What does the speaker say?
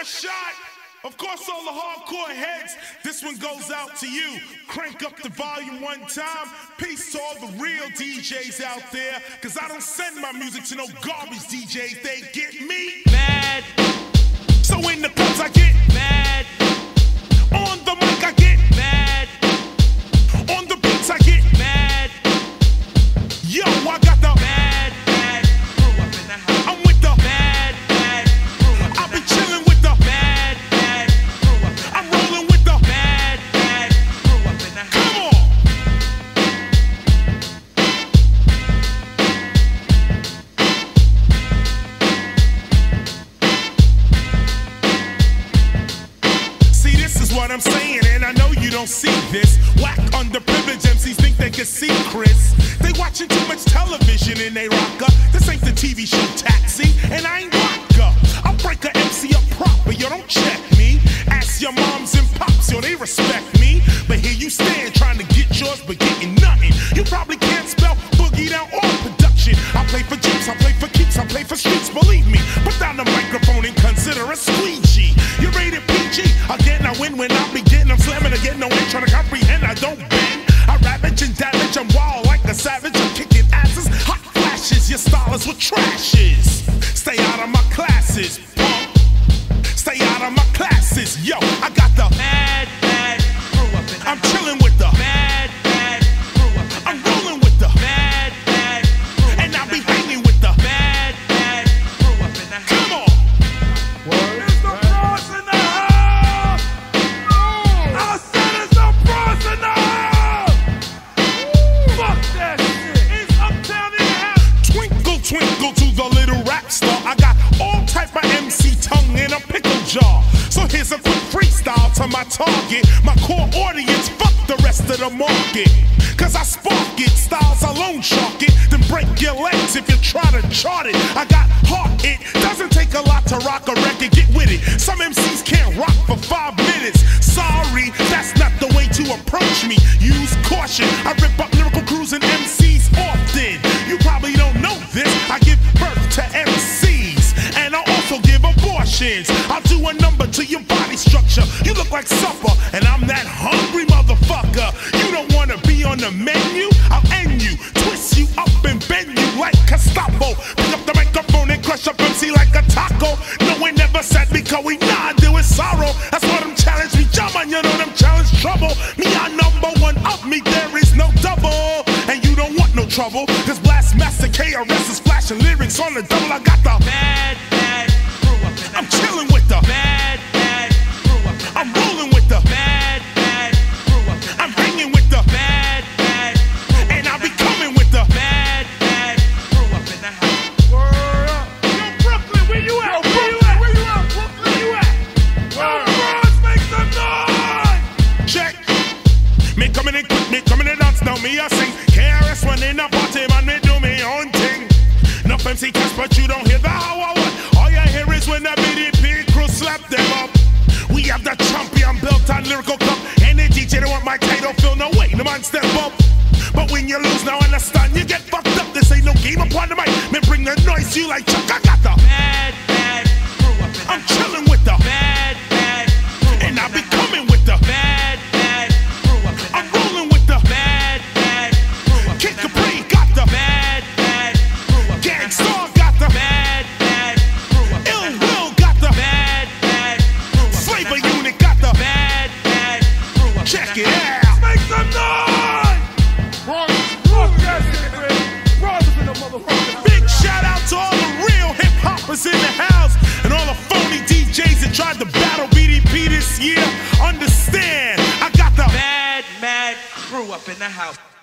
a shot. Of course, all the hardcore heads, this one goes out to you. Crank up the volume one time. Peace to all the real DJs out there, cause I don't send my music to no garbage DJs. They get me mad. So in the clubs I get mad. On the mic I get mad. On the beats I get mad. Yo, I got the mad, mad crew up in the house. I'm with the mad, mad crew up. I'll be chilling with the mad, mad crew up. I'm rolling with the mad, mad crew up in the house. Come on. See, this is what I'm saying, and I know you don't see this. Whack underprivileged MCs think they can see Chris. They watching too much television and they rocker. This ain't the TV show Taxi, and I ain't rocker. I'll break a MC up proper, yo, don't check me. Ask your moms and pops, yo, they respect me. But here you stand trying to get yours, but getting nothing. You probably can't spell boogie down or production. I play for Jeeps, I play for keeps, I play for streets, believe me. Put down the microphone and consider a squeegee. You rated PG, again I win when I begin. I'm slamming again, no ain't trying to comprehend, I don't bend. I ravage and damage, I'm wild like a savage. I'm kicking asses, hot flashes, your stylers with trashes. Stay out of my classes, punk. Stay out of my classes, yo, I got the mad, mad crew up in the I'm house. chilling with the mad, mad crew up in the I'm house. rolling with the mad, mad crew up and in I'll the be house. hanging with the mad, mad crew up in the house. Come on. It's the Bronx in the house! I said it's the Bronx in the house! Fuck that shit! It's Uptown in the house! Twinkle, twinkle to the little rap star. I got all type of MC tongue in a pickle jar. So here's a quick freestyle to my target. My core audience, fuck the rest of the market. Cause I spark it, styles alone shark it. Then break your legs if you try to chart it. I got heart, it doesn't take a lot to rock a record, get with it. Some MCs can't rock for 5 minutes. Sorry, that's not the way to approach me. Use caution, I rip up lyrical crews and MCs often. You probably don't know this, I give birth to MCs. And I also give abortions. I'll do a number to your body structure. You look like supper, and I'm that hungry motherfucker. You don't wanna be on the menu? I'll end you, twist you up and bend you like Gestapo. Pick up the microphone and crush up MC like a taco. No one never said me, cause we nah deal with sorrow. That's why them challenge me, German, you know them challenge trouble. Me, I number one up, me, there is no double. And you don't want no trouble, cause Blast Master KRS is flashing lyrics on the double. I got the mad, mad crew up in the I'm house. chilling with the mad, mad crew up in the I'm house. rolling with the mad, mad crew up in the I'm house. hanging with the mad, mad crew up and in I'll the be house. coming with the mad, mad crew up in the house. Word up! Yo, Brooklyn, where you at? Where you at? Where you at? Brooklyn, where you at? Yo, Bronx, make some noise! check. Me coming in quick, me coming in dance. Now me I sing KRS One in a party, man, me do me own thing. Enough MC cast, but you don't hear the how I want. All you hear is when the BDP crew slap them up. We have the champion belt and lyrical cup. Any DJ that want my title, feel no way, the man step up. But when you lose, now understand, you get fucked up. This ain't no game upon the mic. Me bring the noise, you like Chuck, I got the mad, mad crew up in the I'm house. chilling with the mad, mad crew up and in I'll the be house. coming with the mad, mad crew up in the I'm house. rolling with the mad, mad crew up Kid in the house. Capri, got the mad, mad crew up in the Gang house. Starr, got the mad, mad crew up in Ill the house. Will, got the mad, mad crew up in Flavor the house. Unit, got the mad, mad crew up check in it the house. out. Make some noise! Bronx, fuck that shit, man! Bronx in the motherfucking Big shout out to all the real hip hoppers in the house and all the phony DJs that tried to battle BDP this year. Understand, I got the mad, mad crew up in the house.